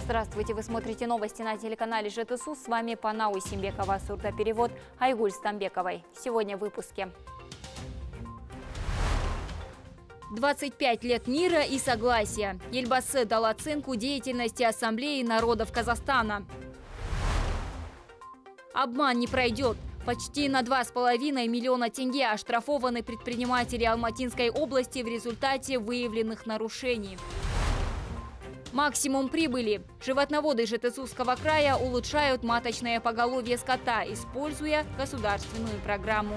Здравствуйте, вы смотрите новости на телеканале ЖТСУ. С вами Панау Симбекова, сурдоперевод Айгуль Стамбековой. Сегодня в выпуске. 25 лет мира и согласия. Ельбасы дал оценку деятельности Ассамблеи народов Казахстана. Обман не пройдет. Почти на 2,5 миллиона тенге оштрафованы предприниматели Алматинской области в результате выявленных нарушений. Максимум прибыли. Животноводы Жетысусского края улучшают маточное поголовье скота, используя государственную программу.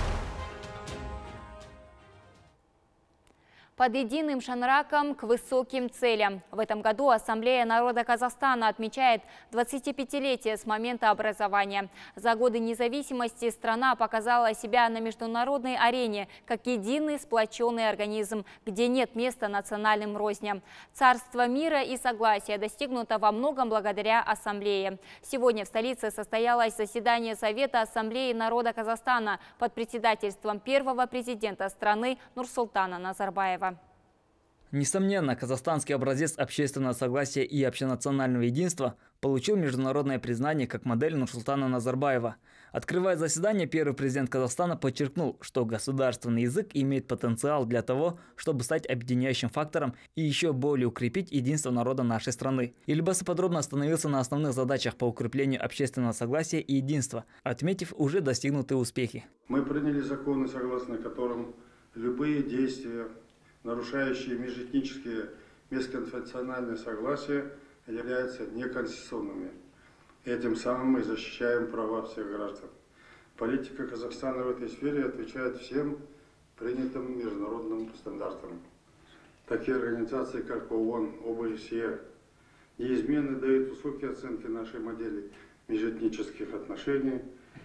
Под единым шанраком к высоким целям. В этом году Ассамблея народа Казахстана отмечает 25-летие с момента образования. За годы независимости страна показала себя на международной арене как единый сплоченный организм, где нет места национальным розням. Царство мира и согласия достигнуто во многом благодаря Ассамблее. Сегодня в столице состоялось заседание Совета Ассамблеи народа Казахстана под председательством первого президента страны Нурсултана Назарбаева. Несомненно, казахстанский образец общественного согласия и общенационального единства получил международное признание как модель Нурсултана Назарбаева. Открывая заседание, первый президент Казахстана подчеркнул, что государственный язык имеет потенциал для того, чтобы стать объединяющим фактором и еще более укрепить единство народа нашей страны. Ельбасы подробно остановился на основных задачах по укреплению общественного согласия и единства, отметив уже достигнутые успехи. Мы приняли законы, согласно которым любые действия, нарушающие межэтнические, межконфессиональные согласия, являются неконституционными. Этим самым мы защищаем права всех граждан. Политика Казахстана в этой сфере отвечает всем принятым международным стандартам. Такие организации, как ООН, ОБСЕ, неизменно дают высокие оценки нашей модели межэтнических отношений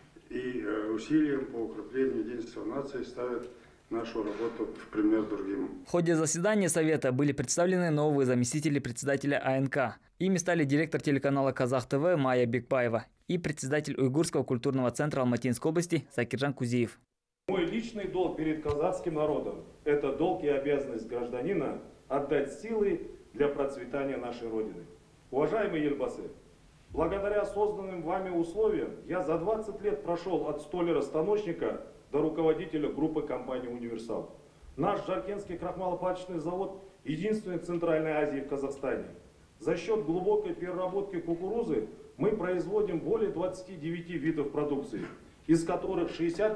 и усилиям по укреплению единства нации ставят нашу работу в пример другим. В ходе заседания Совета были представлены новые заместители председателя АНК. Ими стали директор телеканала Казах ТВ Майя Бекбаева и председатель Уйгурского культурного центра Алматинской области Закиржан Кузиев. Мой личный долг перед казахским народом – это долг и обязанность гражданина отдать силы для процветания нашей Родины. Уважаемые ельбасы, благодаря созданным вами условиям я за 20 лет прошел от столяра-станочника до руководителя группы компании «Универсал». Наш Жаркентский крахмалопаточный завод единственный в Центральной Азии в Казахстане. За счет глубокой переработки кукурузы мы производим более 29 видов продукции, из которых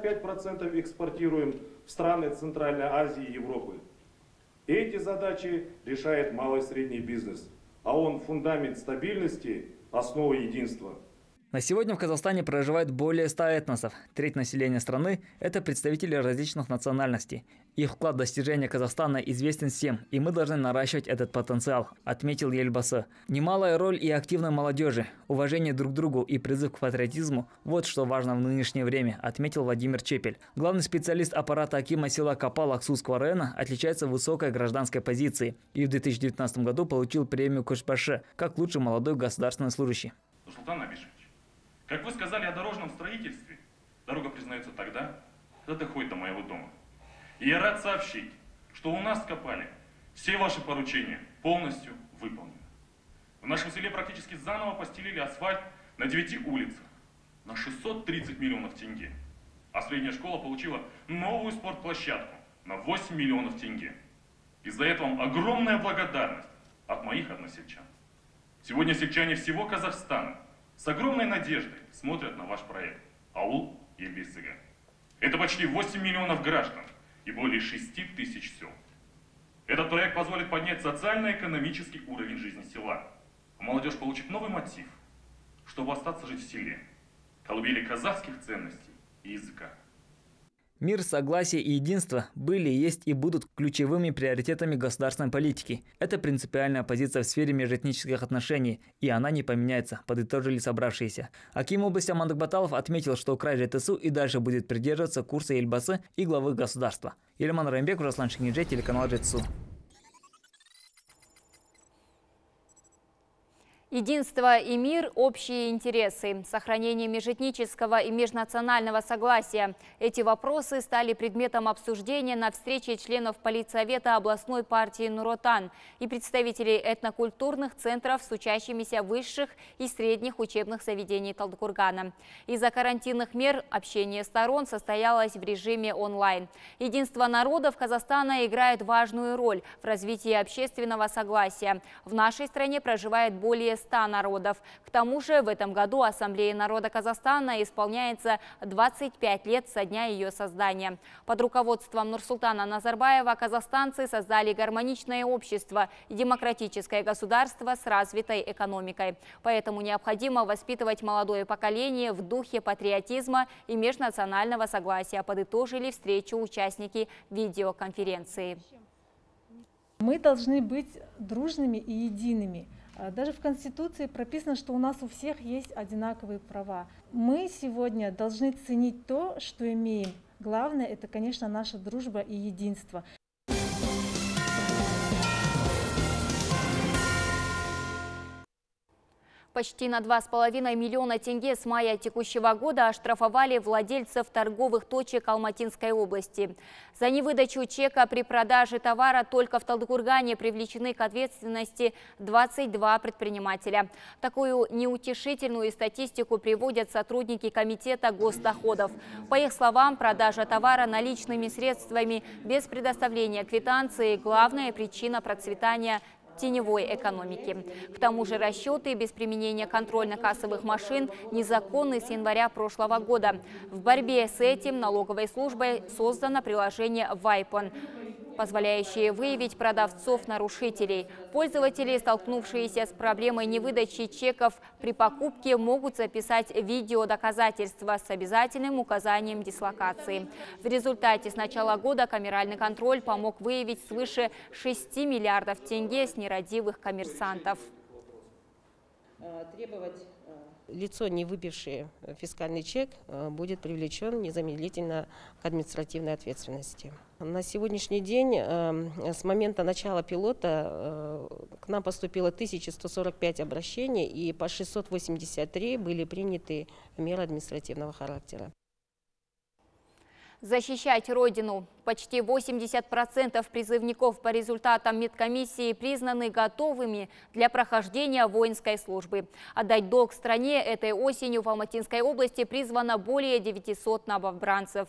65% экспортируем в страны Центральной Азии и Европы. Эти задачи решает малый и средний бизнес, а он фундамент стабильности, основа единства. На сегодня в Казахстане проживает более 100 этносов. Треть населения страны – это представители различных национальностей. Их вклад в достижение Казахстана известен всем, и мы должны наращивать этот потенциал, отметил Ельбасы. Немалая роль и активной молодежи, уважение друг к другу и призыв к патриотизму – вот что важно в нынешнее время, отметил Владимир Чепель. Главный специалист аппарата акима села Капал Аксусского района отличается высокой гражданской позицией и в 2019 году получил премию Кушбаше как лучший молодой государственный служащий. Нурсултан Абишевич, как вы сказали о дорожном строительстве, дорога признается тогда, когда доходит до моего дома. И я рад сообщить, что у нас в Капале все ваши поручения полностью выполнены. В нашем селе практически заново постелили асфальт на 9 улицах на 630 миллионов тенге. А средняя школа получила новую спортплощадку на 8 миллионов тенге. И за это вам огромная благодарность от моих односельчан. Сегодня сельчане всего Казахстана с огромной надеждой смотрят на ваш проект «Аул Ельбисыга». Это почти 8 миллионов граждан и более 6 тысяч сел. Этот проект позволит поднять социально-экономический уровень жизни села. А молодежь получит новый мотив, чтобы остаться жить в селе, колыбели казахских ценностей и языка. Мир, согласие и единство были, есть и будут ключевыми приоритетами государственной политики. Это принципиальная позиция в сфере межэтнических отношений, и она не поменяется, подытожили собравшиеся. Аким области Амандык Баталов отметил, что край ЖТСУ и дальше будет придерживаться курса Ельбасы и главы государства. Ильман Раймбек, Руслан Шингиджей, телеканал ЖТСУ. Единство и мир – общие интересы. Сохранение межэтнического и межнационального согласия. Эти вопросы стали предметом обсуждения на встрече членов Политсовета областной партии Нур-Отан и представителей этнокультурных центров с учащимися высших и средних учебных заведений Талдыкургана. Из-за карантинных мер общение сторон состоялось в режиме онлайн. Единство народов Казахстана играет важную роль в развитии общественного согласия. В нашей стране проживает более 100 народов. К тому же в этом году Ассамблее народа Казахстана исполняется 25 лет со дня ее создания. Под руководством Нурсултана Назарбаева казахстанцы создали гармоничное общество и демократическое государство с развитой экономикой. Поэтому необходимо воспитывать молодое поколение в духе патриотизма и межнационального согласия, подытожили встречу участники видеоконференции. Мы должны быть дружными и едиными. Даже в Конституции прописано, что у нас у всех есть одинаковые права. Мы сегодня должны ценить то, что имеем. Главное – это, конечно, наша дружба и единство. Почти на 2,5 миллиона тенге с мая текущего года оштрафовали владельцев торговых точек Алматинской области. За невыдачу чека при продаже товара только в Талдыкургане привлечены к ответственности 22 предпринимателя. Такую неутешительную статистику приводят сотрудники комитета госдоходов. По их словам, продажа товара наличными средствами без предоставления квитанции – главная причина процветания теневой экономики. К тому же расчеты без применения контрольно-кассовых машин незаконны с января прошлого года. В борьбе с этим налоговой службой создано приложение Вайпон, позволяющее выявить продавцов-нарушителей. Пользователи, столкнувшиеся с проблемой невыдачи чеков при покупке, могут записать видеодоказательства с обязательным указанием дислокации. В результате с начала года камеральный контроль помог выявить свыше 6 миллиардов тенге с нерадивых коммерсантов. Лицо, не выпившее фискальный чек, будет привлечен незамедлительно к административной ответственности. На сегодняшний день, с момента начала пилота, к нам поступило 1145 обращений, и по 683 были приняты меры административного характера. Защищать Родину. Почти 80% призывников по результатам медкомиссии признаны готовыми для прохождения воинской службы. Отдать долг стране этой осенью в Алматинской области призвано более 900 новобранцев.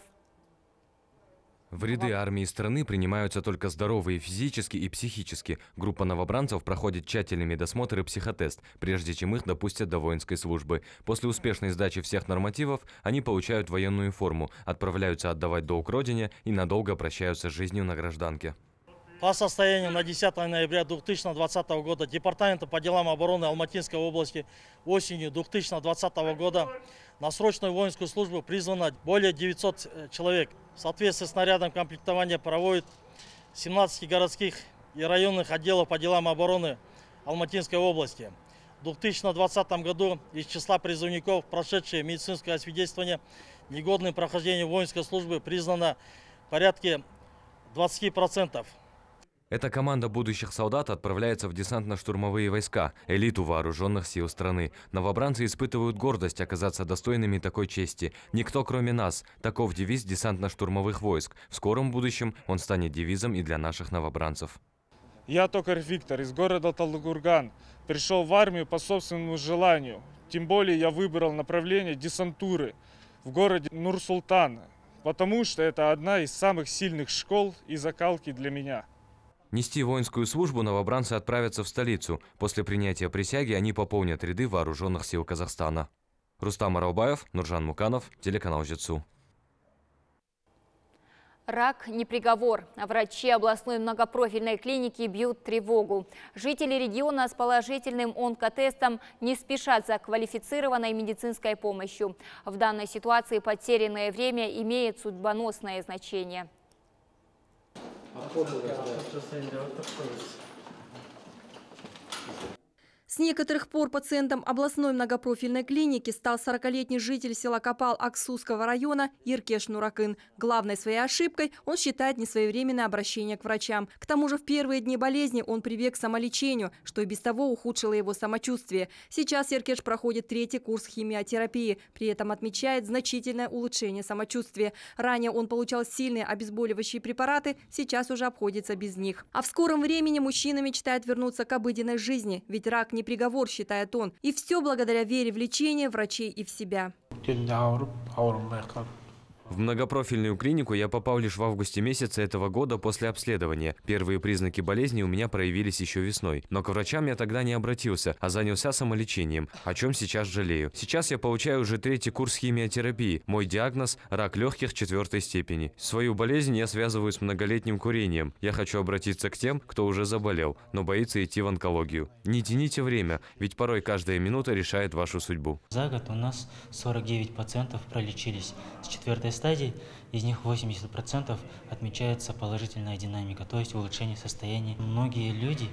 В ряды армии страны принимаются только здоровые физически и психически. Группа новобранцев проходит тщательный медосмотр и психотест, прежде чем их допустят до воинской службы. После успешной сдачи всех нормативов они получают военную форму, отправляются отдавать долг родине и надолго прощаются с жизнью на гражданке. По состоянию на 10 ноября 2020 года Департаментом по делам обороны Алматинской области осенью 2020 года на срочную воинскую службу призвано более 900 человек. В соответствии с нарядом комплектования проводит 17 городских и районных отделов по делам обороны Алматинской области. В 2020 году из числа призывников, прошедшие медицинское освидетельствование, негодным прохождением воинской службы признано порядка 20%. Эта команда будущих солдат отправляется в десантно-штурмовые войска, элиту вооруженных сил страны. Новобранцы испытывают гордость оказаться достойными такой чести. Никто, кроме нас. Таков девиз десантно-штурмовых войск. В скором будущем он станет девизом и для наших новобранцев. Я токарь Виктор из города Талдыкурган. Пришел в армию по собственному желанию. Тем более я выбрал направление десантуры в городе Нур-Султан, потому что это одна из самых сильных школ и закалки для меня. Нести воинскую службу новобранцы отправятся в столицу. После принятия присяги они пополнят ряды вооруженных сил Казахстана. Рустам Аралбаев, Нуржан Муканов, телеканал Жетсу. Рак не приговор. Врачи областной многопрофильной клиники бьют тревогу. Жители региона с положительным онкотестом не спешат за квалифицированной медицинской помощью. В данной ситуации потерянное время имеет судьбоносное значение. С некоторых пор пациентом областной многопрофильной клиники стал 40-летний житель села Копал Аксусского района Еркеш Нуракын. Главной своей ошибкой он считает несвоевременное обращение к врачам. К тому же в первые дни болезни он прибег к самолечению, что и без того ухудшило его самочувствие. Сейчас Еркеш проходит 3-й курс химиотерапии. При этом отмечает значительное улучшение самочувствия. Ранее он получал сильные обезболивающие препараты, сейчас уже обходится без них. А в скором времени мужчина мечтает вернуться к обыденной жизни, ведь рак не приговор, считает он. И все благодаря вере в лечение врачей и в себя. В многопрофильную клинику я попал лишь в августе месяца этого года после обследования. Первые признаки болезни у меня проявились еще весной. Но к врачам я тогда не обратился, а занялся самолечением, о чем сейчас жалею. Сейчас я получаю уже 3-й курс химиотерапии. Мой диагноз – рак легких 4-й степени. Свою болезнь я связываю с многолетним курением. Я хочу обратиться к тем, кто уже заболел, но боится идти в онкологию. Не тяните время, ведь порой каждая минута решает вашу судьбу. За год у нас 49 пациентов пролечились с 4-й стадии, из них 80% отмечается положительная динамика, то есть улучшение состояния. Многие люди,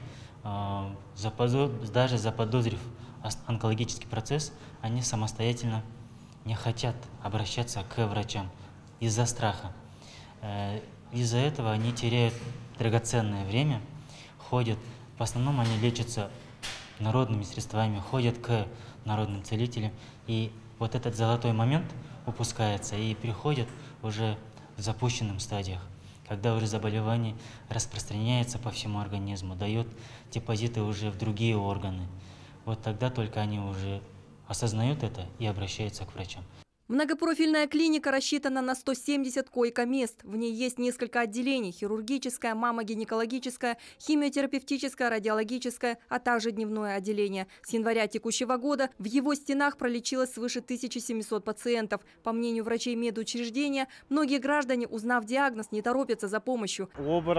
даже заподозрив онкологический процесс, они самостоятельно не хотят обращаться к врачам из-за страха. Из-за этого они теряют драгоценное время, ходят, в основном они лечатся народными средствами, ходят к народным целителям, и вот этот золотой момент упускается и приходят уже в запущенных стадиях, когда уже заболевание распространяется по всему организму, дает депозиты уже в другие органы. Вот тогда только они уже осознают это и обращаются к врачам. Многопрофильная клиника рассчитана на 170 койко-мест. В ней есть несколько отделений – хирургическое, маммогинекологическое, химиотерапевтическое, радиологическое, а также дневное отделение. С января текущего года в его стенах пролечилось свыше 1700 пациентов. По мнению врачей медучреждения, многие граждане, узнав диагноз, не торопятся за помощью.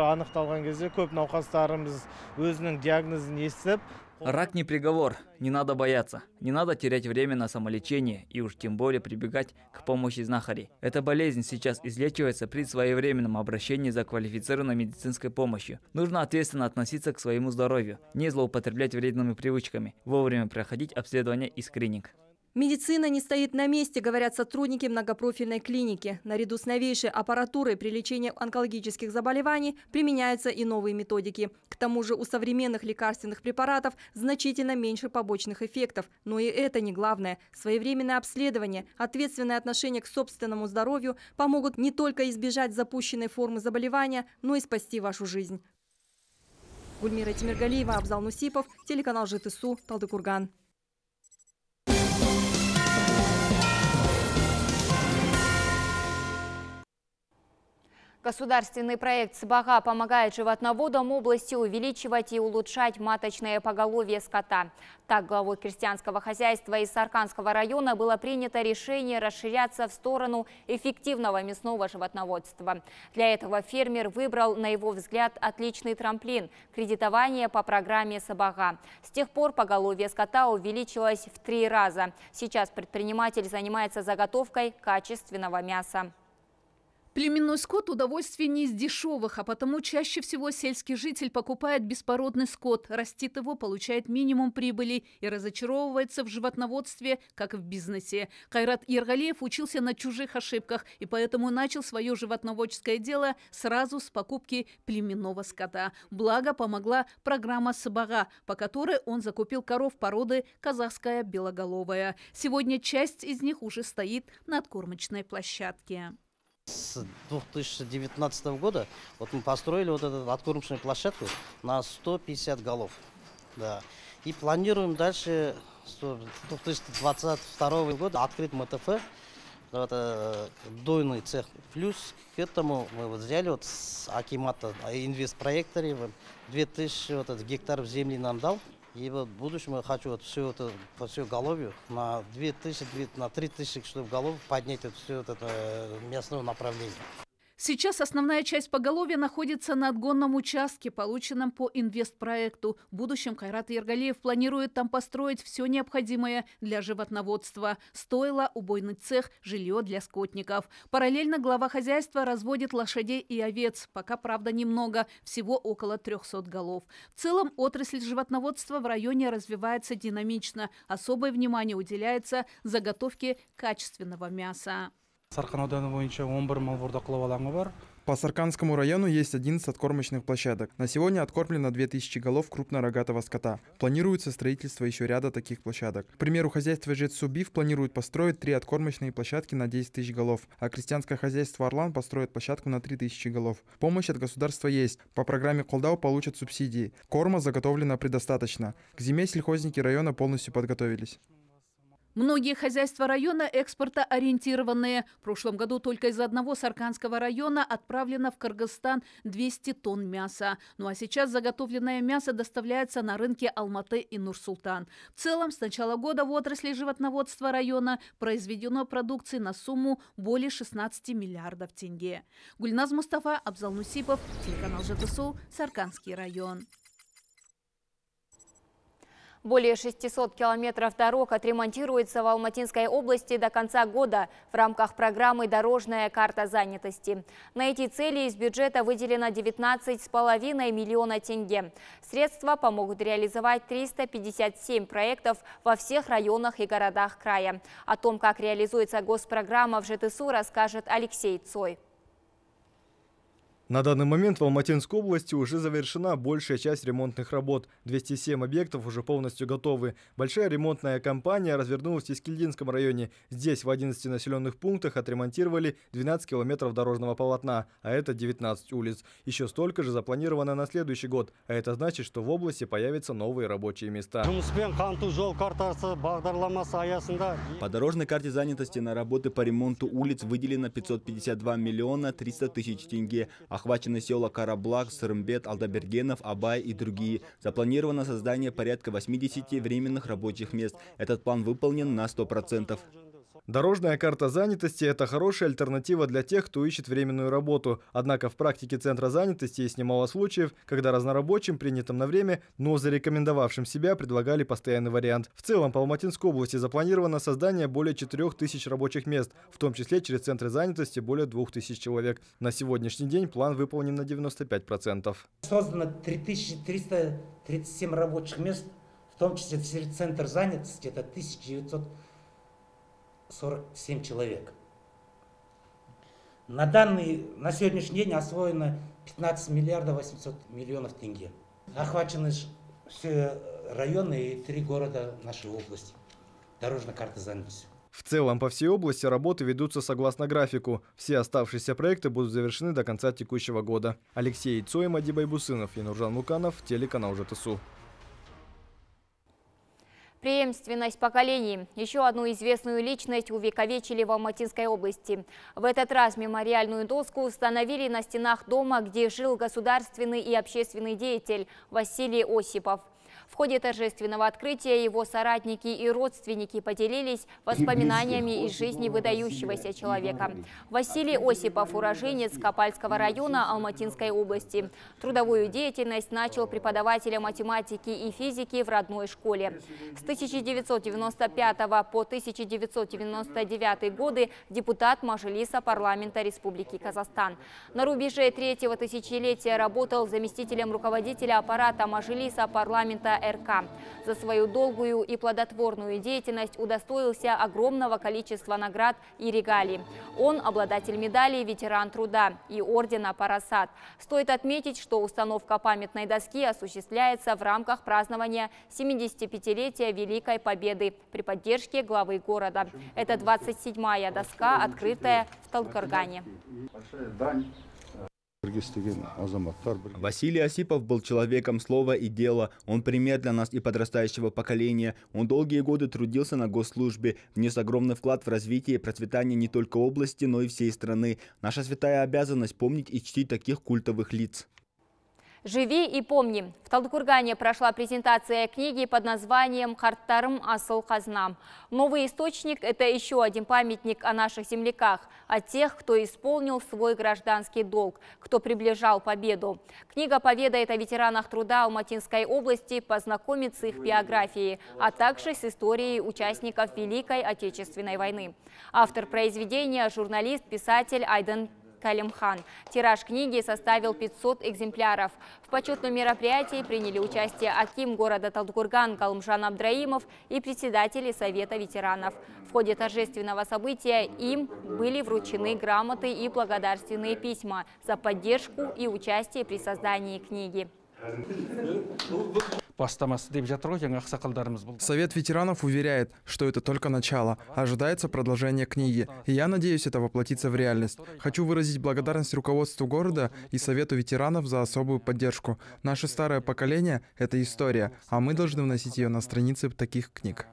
Рак не приговор, не надо бояться, не надо терять время на самолечение и уж тем более прибегать к помощи знахарей. Эта болезнь сейчас излечивается при своевременном обращении за квалифицированной медицинской помощью. Нужно ответственно относиться к своему здоровью, не злоупотреблять вредными привычками, вовремя проходить обследование и скрининг. Медицина не стоит на месте, говорят сотрудники многопрофильной клиники. Наряду с новейшей аппаратурой при лечении онкологических заболеваний применяются и новые методики. К тому же у современных лекарственных препаратов значительно меньше побочных эффектов. Но и это не главное. Своевременное обследование, ответственное отношение к собственному здоровью помогут не только избежать запущенной формы заболевания, но и спасти вашу жизнь. Гульмира Тимиргалиева, Абзал Нусипов, телеканал ЖТСУ, Талдыкурган. Государственный проект «Сыбага» помогает животноводам области увеличивать и улучшать маточное поголовье скота. Так, главой крестьянского хозяйства из Сарканского района было принято решение расширяться в сторону эффективного мясного животноводства. Для этого фермер выбрал, на его взгляд, отличный трамплин – кредитование по программе «Сыбага». С тех пор поголовье скота увеличилось в 3 раза. Сейчас предприниматель занимается заготовкой качественного мяса. Племенной скот – удовольствие не из дешевых, а потому чаще всего сельский житель покупает беспородный скот, растит его, получает минимум прибыли и разочаровывается в животноводстве, как и в бизнесе. Кайрат Ергалиев учился на чужих ошибках и поэтому начал свое животноводческое дело сразу с покупки племенного скота. Благо помогла программа «Сыбага», по которой он закупил коров породы казахская белоголовая. Сегодня часть из них уже стоит на откормочной площадке. С 2019 года вот мы построили вот эту откормочную площадку на 150 голов. Да. И планируем дальше с 2022 года открыть МТФ, это дойный цех. Плюс к этому мы вот взяли вот с акимата инвестпроекторе 2000 вот гектаров земли нам дал. И вот в будущем я хочу вот все это по всю головью на 2000, на 3000 штук голов поднять вот все вот это мясное направление. Сейчас основная часть поголовья находится на отгонном участке, полученном по инвестпроекту. В будущем Кайрат Ергалиев планирует там построить все необходимое для животноводства. Стойло, убойный цех, жилье для скотников. Параллельно глава хозяйства разводит лошадей и овец. Пока, правда, немного, всего около 300 голов. В целом отрасль животноводства в районе развивается динамично. Особое внимание уделяется заготовке качественного мяса. По Сарканскому району есть 11 откормочных площадок. На сегодня откормлено 2000 голов крупнорогатого скота. Планируется строительство еще ряда таких площадок. К примеру, хозяйство Жетсубив планирует построить 3 откормочные площадки на 10 тысяч голов, а крестьянское хозяйство Орлан построит площадку на 3000 голов. Помощь от государства есть. По программе Колдау получат субсидии. Корма заготовлено предостаточно. К зиме сельхозники района полностью подготовились. Многие хозяйства района экспортоориентированные. В прошлом году только из одного Сарканского района отправлено в Кыргызстан 200 тонн мяса. Ну а сейчас заготовленное мясо доставляется на рынки Алматы и Нур-Султан. В целом, с начала года в отрасли животноводства района произведено продукции на сумму более 16 миллиардов тенге. Гульназ Мустафа, Абзал Нусипов, телеканал ЖТСУ, Сарканский район. Более 600 километров дорог отремонтируется в Алматинской области до конца года в рамках программы «Дорожная карта занятости». На эти цели из бюджета выделено 19,5 миллиона тенге. Средства помогут реализовать 357 проектов во всех районах и городах края. О том, как реализуется госпрограмма в ЖТСУ, расскажет Алексей Цой. На данный момент в Алматинской области уже завершена большая часть ремонтных работ. 207 объектов уже полностью готовы. Большая ремонтная кампания развернулась в Искильдинском районе. Здесь в 11 населенных пунктах отремонтировали 12 километров дорожного полотна, а это 19 улиц. Еще столько же запланировано на следующий год, а это значит, что в области появятся новые рабочие места. По дорожной карте занятости на работы по ремонту улиц выделено 552 миллиона 300 тысяч тенге. Охвачены села Караблак, Сырымбет, Алдабергенов, Абай и другие. Запланировано создание порядка 80 временных рабочих мест. Этот план выполнен на 100%. Дорожная карта занятости – это хорошая альтернатива для тех, кто ищет временную работу. Однако в практике Центра занятости есть немало случаев, когда разнорабочим, принятым на время, но зарекомендовавшим себя, предлагали постоянный вариант. В целом по Алматинской области запланировано создание более 4000 рабочих мест, в том числе через Центры занятости более 2000 человек. На сегодняшний день план выполнен на 95%. Создано 3337 рабочих мест, в том числе Центр занятости – это 1947 человек. На сегодняшний день освоено 15 миллиардов 800 миллионов тенге. Охвачены все районы и 3 города нашей области. Дорожная карта занятости. В целом по всей области работы ведутся согласно графику. Все оставшиеся проекты будут завершены до конца текущего года. Алексей Цой, Мади Байбусынов и Нуржан Луканов, телеканал ЖТСУ. Преемственность поколений. Еще одну известную личность увековечили в Алматинской области. В этот раз мемориальную доску установили на стенах дома, где жил государственный и общественный деятель Василий Осипов. В ходе торжественного открытия его соратники и родственники поделились воспоминаниями из жизни выдающегося человека. Василий Осипов – уроженец Копальского района Алматинской области. Трудовую деятельность начал преподавателем математики и физики в родной школе. С 1995 по 1999 годы депутат Мажилиса парламента Республики Казахстан. На рубеже 3-го тысячелетия работал заместителем руководителя аппарата Мажилиса парламента РК. За свою долгую и плодотворную деятельность удостоился огромного количества наград и регалий. Он обладатель медали «Ветеран труда» и ордена «Парасат». Стоит отметить, что установка памятной доски осуществляется в рамках празднования 75-летия Великой Победы при поддержке главы города. Это 27-я доска, открытая в Талкаргане. Василий Осипов был человеком слова и дела. Он пример для нас и подрастающего поколения. Он долгие годы трудился на госслужбе, внес огромный вклад в развитие и процветание не только области, но и всей страны. Наша святая обязанность помнить и чтить таких культовых лиц. «Живи и помни». В Талдыкургане прошла презентация книги под названием «Харттарым асыл казнам». Новый источник – это еще один памятник о наших земляках, о тех, кто исполнил свой гражданский долг, кто приближал победу. Книга поведает о ветеранах труда Алматинской области, познакомит с их биографией, а также с историей участников Великой Отечественной войны. Автор произведения – журналист, писатель Айдан Калимхан. Тираж книги составил 500 экземпляров. В почетном мероприятии приняли участие аким города Талдыкурган Галымжан Абдраимов и председатели Совета ветеранов. В ходе торжественного события им были вручены грамоты и благодарственные письма за поддержку и участие при создании книги. Совет ветеранов уверяет, что это только начало, ожидается продолжение книги. И я надеюсь, это воплотится в реальность. Хочу выразить благодарность руководству города и Совету ветеранов за особую поддержку. Наше старое поколение – это история, а мы должны вносить ее на страницы таких книг.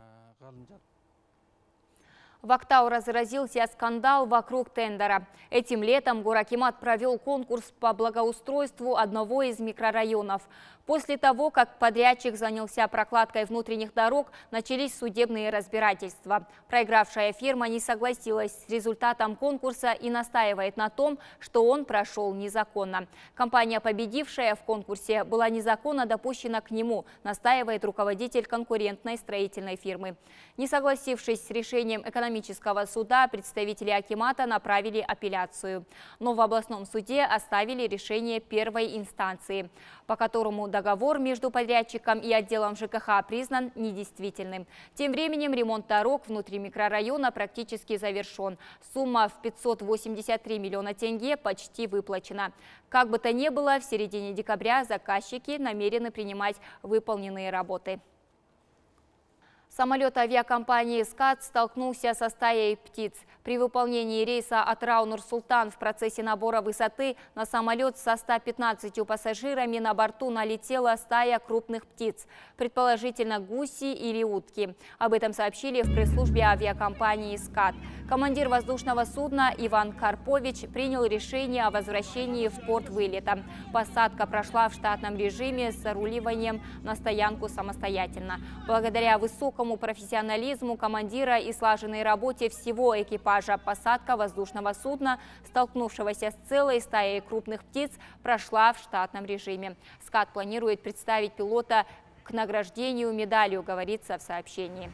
В Актау разразился скандал вокруг тендера. Этим летом горакимат провел конкурс по благоустройству одного из микрорайонов. После того, как подрядчик занялся прокладкой внутренних дорог, начались судебные разбирательства. Проигравшая фирма не согласилась с результатом конкурса и настаивает на том, что он прошел незаконно. Компания, победившая в конкурсе, была незаконно допущена к нему, настаивает руководитель конкурентной строительной фирмы. Не согласившись с решением экономического суда, представители акимата направили апелляцию. Но в областном суде оставили решение первой инстанции, по которому договор между подрядчиком и отделом ЖКХ признан недействительным. Тем временем ремонт дорог внутри микрорайона практически завершен. Сумма в 583 миллиона тенге почти выплачена. Как бы то ни было, в середине декабря заказчики намерены принимать выполненные работы. Самолет авиакомпании «СКАТ» столкнулся со стаей птиц. При выполнении рейса Атырау-Нур-Султан в процессе набора высоты на самолет со 115 пассажирами на борту налетела стая крупных птиц, предположительно гуси или утки. Об этом сообщили в пресс-службе авиакомпании «СКАТ». Командир воздушного судна Иван Карпович принял решение о возвращении в порт вылета. Посадка прошла в штатном режиме с заруливанием на стоянку самостоятельно. Благодаря высокому профессионализму командира и слаженной работе всего экипажа посадка воздушного судна, столкнувшегося с целой стаей крупных птиц, прошла в штатном режиме. СКАТ планирует представить пилота к награждению медалью, говорится в сообщении.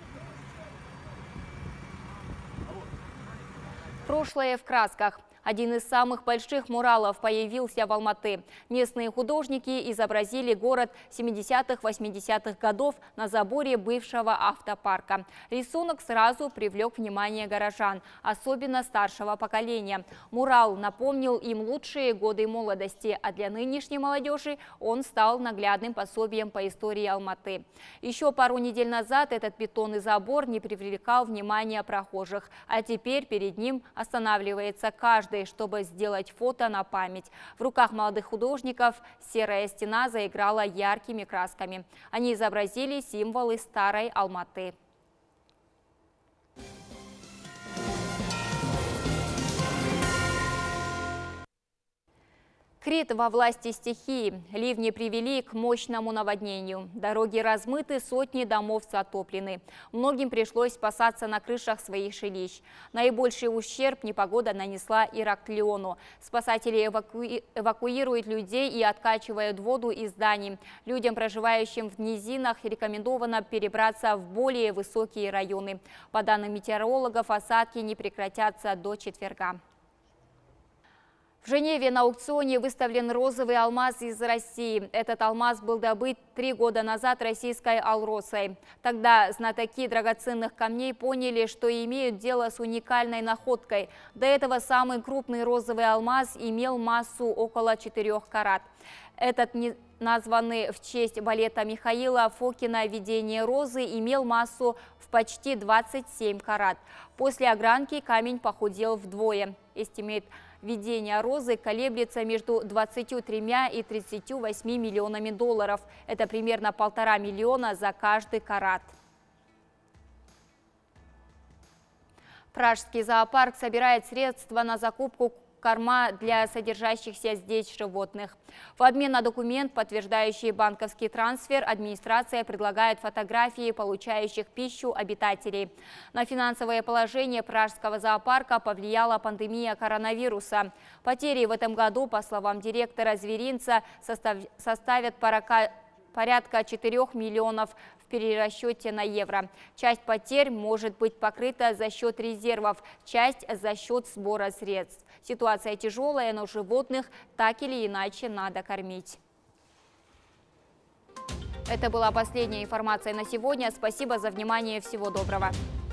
Прошлое в красках. Один из самых больших муралов появился в Алматы. Местные художники изобразили город 70-80-х годов на заборе бывшего автопарка. Рисунок сразу привлек внимание горожан, особенно старшего поколения. Мурал напомнил им лучшие годы молодости, а для нынешней молодежи он стал наглядным пособием по истории Алматы. Еще пару недель назад этот бетонный забор не привлекал внимания прохожих, а теперь перед ним останавливается каждый, чтобы сделать фото на память. В руках молодых художников серая стена заиграла яркими красками. Они изобразили символы старой Алматы. Крит во власти стихии. Ливни привели к мощному наводнению. Дороги размыты, сотни домов затоплены. Многим пришлось спасаться на крышах своих жилищ. Наибольший ущерб непогода нанесла Ираклиону. Спасатели эвакуируют людей и откачивают воду из зданий. Людям, проживающим в низинах, рекомендовано перебраться в более высокие районы. По данным метеорологов, осадки не прекратятся до четверга. В Женеве на аукционе выставлен розовый алмаз из России. Этот алмаз был добыт 3 года назад российской Алросой. Тогда знатоки драгоценных камней поняли, что имеют дело с уникальной находкой. До этого самый крупный розовый алмаз имел массу около 4 карат. Этот, названный в честь балета Михаила Фокина «Видение розы», имел массу в почти 27 карат. После огранки камень похудел вдвое. Эстимейт «Видение розы» колеблется между 23 и 38 миллионами долларов. Это примерно 1,5 миллиона за каждый карат. Пражский зоопарк собирает средства на закупку корма для содержащихся здесь животных. В обмен на документ, подтверждающий банковский трансфер, администрация предлагает фотографии получающих пищу обитателей. На финансовое положение Пражского зоопарка повлияла пандемия коронавируса. Потери в этом году, по словам директора зверинца, составят порядка 4 миллионов в перерасчете на евро. Часть потерь может быть покрыта за счет резервов, часть за счет сбора средств. Ситуация тяжелая, но животных так или иначе надо кормить. Это была последняя информация на сегодня. Спасибо за внимание. Всего доброго.